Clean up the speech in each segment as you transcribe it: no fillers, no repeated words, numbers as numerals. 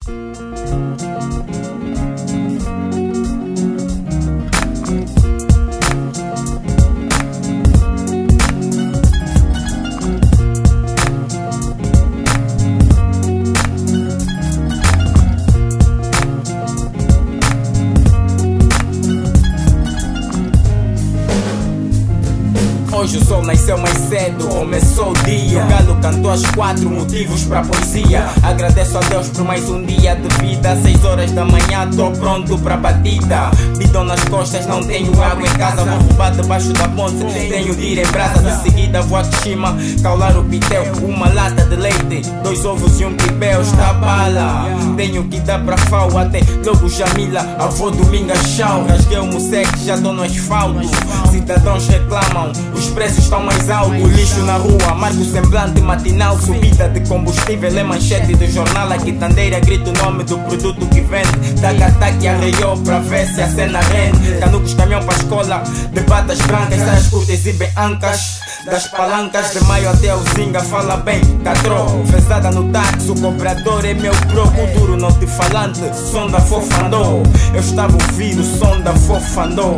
Hoje o sol nasceu mais cedo, começou o dia. O galo cantou às 4, motivos pra poesia. Agradeço a Deus por mais um dia de vida. 6 horas da manhã, tô pronto pra batida. Bidão nas costas, não tenho água em casa. Vou roubar debaixo da ponte, tenho de ir em brasa. De seguida vou a Kishima, caular o pitel. Uma lata de leite, 2 ovos e um pipel. Está bala, tenho que dar pra FAO. Até logo Jamila, avô Dominga Chau. Rasguei o moseque, já tô no asfalto. Cidadãos reclamam, os preços estão mais altos. Lixo na rua, amargo semblante matinal. Subida de combustível é manchete do jornal. A quitandeira grita o nome do produto que vende. Taca-taca arreiou pra ver se a cena rende. Canucos, caminhão pra escola, de batas brancas. Saias curtas e bem ancas. Das palancas de Maio até o Zinga, fala bem, catró. Fezada no táxi, o cobrador é meu pro. Culturo notifalante, som da fofandô. Eu estava a ouvir o som da fofandô.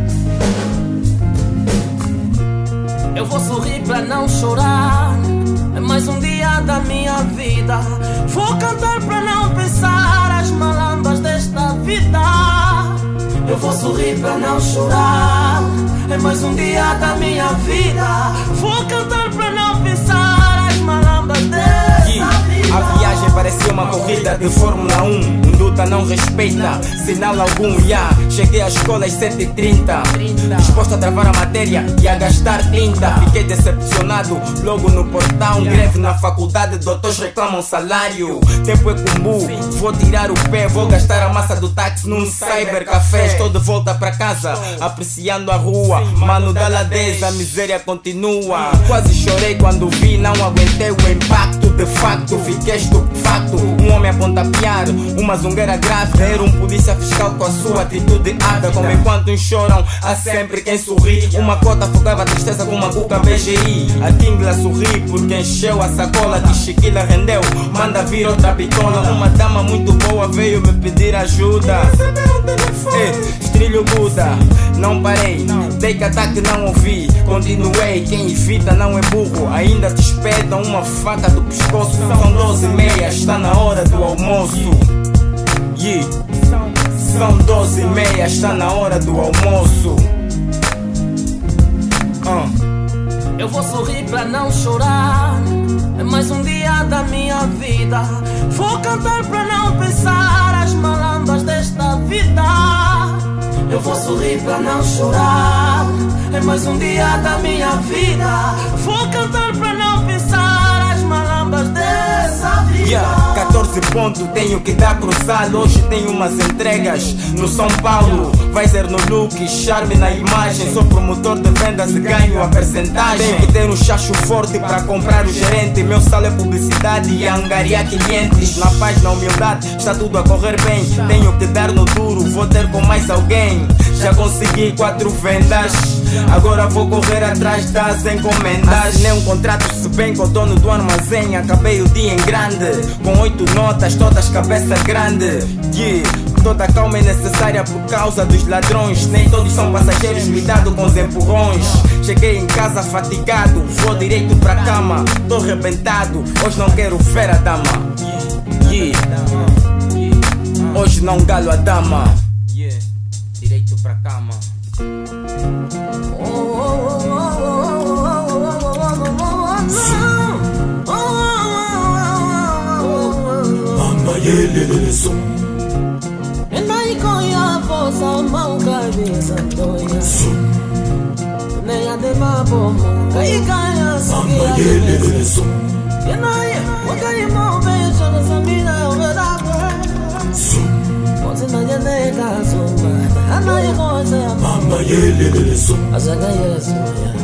Eu vou sorrir pra não chorar. É mais um dia da minha vida. Vou cantar pra não pensar as malambas desta vida. Eu vou sorrir pra não chorar. É mais um dia da minha vida. Vou cantar pra não pensar as malambas desta vida. A viagem parecia uma corrida de Fórmula 1. Conduta não respeita, sinal algum, Cheguei à escola às 7h30, disposto a travar a matéria e a gastar tinta. Fiquei decepcionado logo no portão. Greve na faculdade, doutores reclamam salário. Tempo é comum, vou tirar o pé. Vou gastar a massa do táxi num cybercafé. Estou de volta pra casa, apreciando a rua. Mano da ladeza, a miséria continua. Quase chorei quando vi, não aguentei o impacto. De facto, fiquei estupefacto. Um homem a pontapear, uma zungueira grávida. Era um polícia fiscal com a sua atitude ávida. Como enquanto uns choram, há sempre quem sorri. Uma cota afogava a tristeza com uma cuca BGI. A Tingla sorri porque encheu a sacola. De Chiquila rendeu, manda vir outra bitola. Uma dama muito boa veio me pedir ajuda. Estrilho Buda, não parei. Dei que não ouvi, continuei. Quem evita não é burro, ainda te espetam uma faca do pescoço. São 12h30, está na hora do almoço. São 12h30, está na hora do almoço. Eu vou sorrir pra não chorar. É mais um dia da minha vida. Vou cantar pra não pensar as malambas desta vida. Eu vou sorrir pra não chorar. É mais um dia da minha vida. Vou cantar pra não pensar as malambas dessa vida. 14 pontos, tenho que dar cruzado. Hoje tenho umas entregas no São Paulo. Vai ser no look, charme na imagem. Sou promotor de vendas e ganho a percentagem. Tenho que ter um chacho forte para comprar o gerente. Meu salo é publicidade e angariar clientes. Na paz, na humildade, está tudo a correr bem. Tenho que dar no duro, vou ter com mais alguém. Já consegui 4 vendas, agora vou correr atrás das encomendas. Assinei um contrato, se bem com o dono do armazém. Acabei o dia em grande, com 8 notas, todas cabeça grande. Toda a calma é necessária por causa dos ladrões. Nem todos são passageiros, cuidado com os empurrões. Cheguei em casa fatigado, vou direito pra cama. Tô arrebentado, hoje não quero ver a dama. Hoje não galo a dama. Direito pra cama. Vossa mão, cabeça, doia. Nem a de mabomo, cai, caia, sabia. E naia, o caimão, beijo, essa mina, é o verdade. Você não é nem caso, mas a naia, coisa é a mama, a zaga é a sua.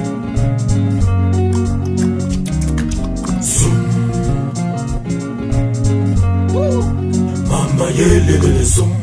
Mama,